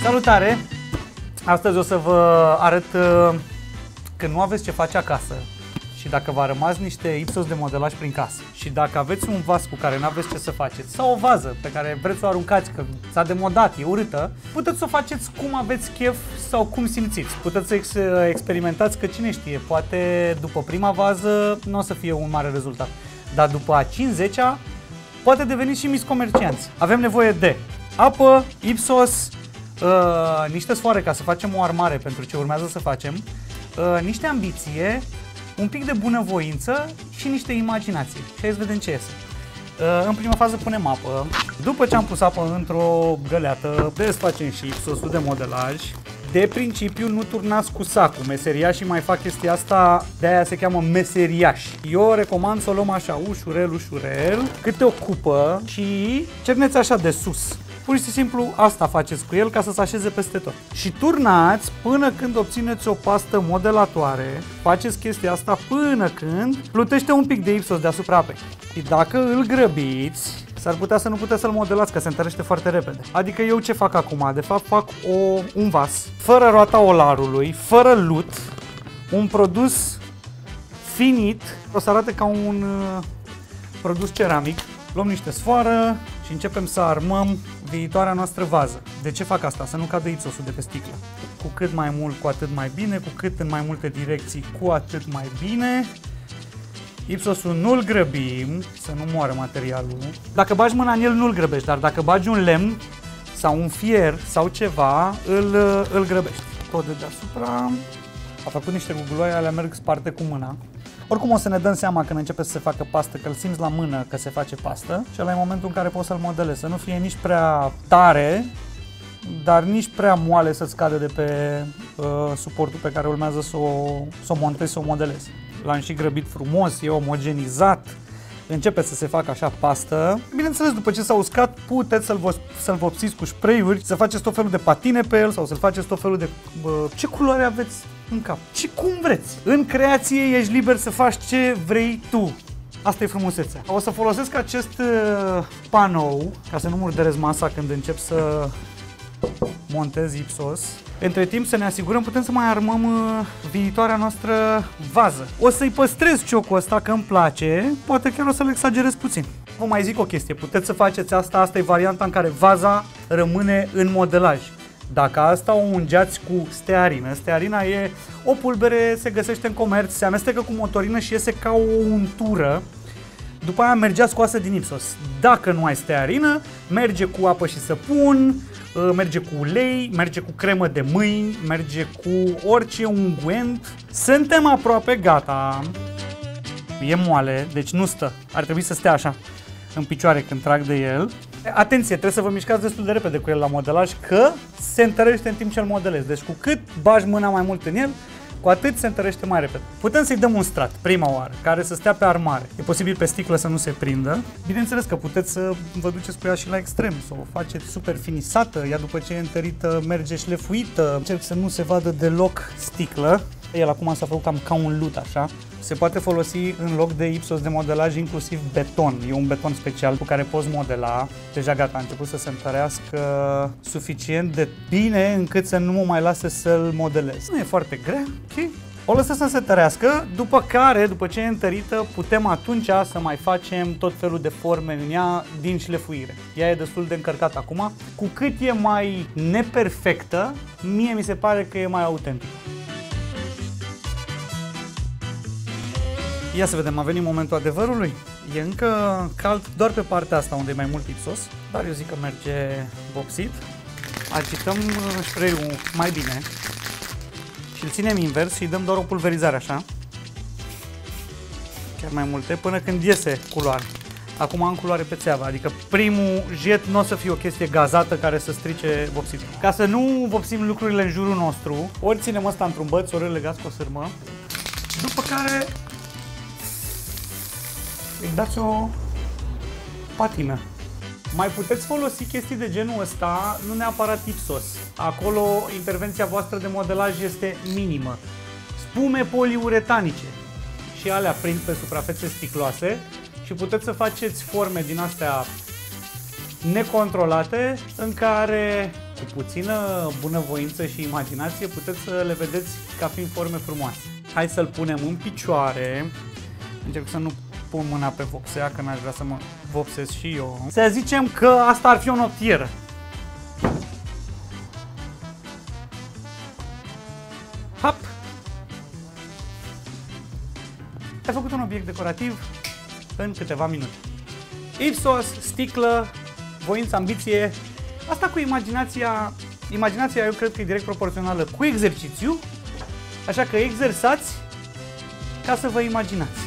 Salutare! Astăzi o să vă arăt că nu aveți ce face acasă și dacă v-a rămas niște ipsos de modelaj prin casă și dacă aveți un vas cu care nu aveți ce să faceți sau o vază pe care vreți să o aruncați că s-a demodat, e urâtă, puteți să o faceți cum aveți chef sau cum simțiți. Puteți să experimentați că cine știe, poate după prima vază nu o să fie un mare rezultat, dar după a 50-a poate deveniți și mici comercianți. Avem nevoie de apă, ipsos, niște sfoare ca să facem o armare pentru ce urmează să facem, niște ambiție, un pic de bunăvoință și niște imaginație. Și hai să vedem ce iese. În prima fază punem apă. După ce am pus apă într-o găleată, desfacem și ipsosul de modelaj. De principiu nu turnați cu sacul. Meseriașii mai fac chestia asta, de-aia se cheamă meseriași. Eu recomand să o luăm așa, ușurel, ușurel, câte o cupă și cerneți așa de sus. Pur și simplu asta faceți cu el ca să se așeze peste tot. Și turnați până când obțineți o pastă modelatoare. Faceți chestia asta până când plutește un pic de ipsos deasupra apei. Și dacă îl grăbiți, s-ar putea să nu puteți să-l modelați, că se întărește foarte repede. Adică eu ce fac acum? De fapt fac un vas, fără roata olarului, fără lut, un produs finit, o să arate ca un produs ceramic. Luăm niște sfoară și începem să armăm viitoarea noastră vază. De ce fac asta? Să nu cadă ipsosul de pe sticlă. Cu cât mai mult, cu atât mai bine, cu cât în mai multe direcții, cu atât mai bine. Ipsosul nu-l grăbim, să nu moară materialul. Dacă bagi mâna în el, nu-l grăbești, dar dacă bagi un lemn sau un fier sau ceva, îl grăbești. Tot de deasupra. A făcut niște guguloaie, alea merg sparte cu mâna. Oricum o să ne dăm seama când începe să se facă pastă, că îl simți la mână că se face pastă și ăla e momentul în care poți să-l modelezi, să nu fie nici prea tare, dar nici prea moale să-ți cadă de pe suportul pe care urmează să o montezi, să o modelezi. L-am și grăbit frumos, e omogenizat, începe să se facă așa pastă. Bineînțeles, după ce s-a uscat, puteți să-l vopsiți cu spray-uri, să faceți tot felul de patine pe el sau să-l faceți tot felul de... ce culoare aveți în cap? Și cum vreți. În creație ești liber să faci ce vrei tu. Asta e frumusețea. O să folosesc acest panou ca să nu murdărez masa când încep să montez ipsos. Între timp să ne asigurăm, putem să mai armăm viitoarea noastră vază. O să-i păstrez ciocul ăsta că îmi place, poate chiar o să-l exagerez puțin. Vă mai zic o chestie, puteți să faceți asta e varianta în care vaza rămâne în modelaj. Dacă asta o ungeați cu stearină, stearina e o pulbere, se găsește în comerț, se amestecă cu motorină și iese ca o untură. După aia mergea scoasă din ipsos. Dacă nu ai stearină, merge cu apă și săpun, merge cu ulei, merge cu cremă de mâini, merge cu orice unguent. Suntem aproape gata. E moale, deci nu stă. Ar trebui să stea așa în picioare când trag de el. Atenție, trebuie să vă mișcați destul de repede cu el la modelaj, că se întărește în timp ce îl modelezi. Deci cu cât bagi mâna mai mult în el, cu atât se întărește mai repede. Putem să-i dăm un strat, prima oară, care să stea pe armare. E posibil pe sticlă să nu se prindă. Bineînțeles că puteți să vă duceți cu ea și la extrem, să o faceți super finisată, ea după ce e întărită merge șlefuită. Încerc să nu se vadă deloc sticlă. El acum s-a făcut cam ca un lut așa. Se poate folosi în loc de ipsos de modelaj inclusiv beton. E un beton special cu care poți modela. Deja gata, a început să se întărească suficient de bine încât să nu mă mai lase să-l modelez. Nu e foarte grea, ok? O lăsăm să se întărească, după care, după ce e întărită, putem atunci să mai facem tot felul de forme în ea din șlefuire. Ea e destul de încărcată acum. Cu cât e mai neperfectă, mie mi se pare că e mai autentică. Ia să vedem, a venit momentul adevărului. E încă cald doar pe partea asta unde e mai mult ipsos, dar eu zic că merge vopsit. Agităm spray-ul mai bine și îl ținem invers și îi dăm doar o pulverizare așa. Chiar mai multe, până când iese culoare. Acum am culoare pe țeavă, adică primul jet nu o să fie o chestie gazată care să strice vopsitul. Ca să nu vopsim lucrurile în jurul nostru, ori ținem ăsta într-un băț, ori îl legați cu o sârmă, după care îi dați o patină. Mai puteți folosi chestii de genul ăsta, nu neapărat ipsos. Acolo intervenția voastră de modelaj este minimă. Spume poliuretanice și alea prind pe suprafețe sticloase și puteți să faceți forme din astea necontrolate în care cu puțină bunăvoință și imaginație puteți să le vedeți ca fiind forme frumoase. Hai să-l punem în picioare. Încerc să nu pun mâna pe vopsea, că n-aș vrea să mă vopsesc și eu. Să zicem că asta ar fi o noptieră. Hop! Ai făcut un obiect decorativ în câteva minute. Ipsos, sticlă, voință, ambiție. Asta cu imaginația eu cred că e direct proporțională cu exercițiu, așa că exersați ca să vă imaginați.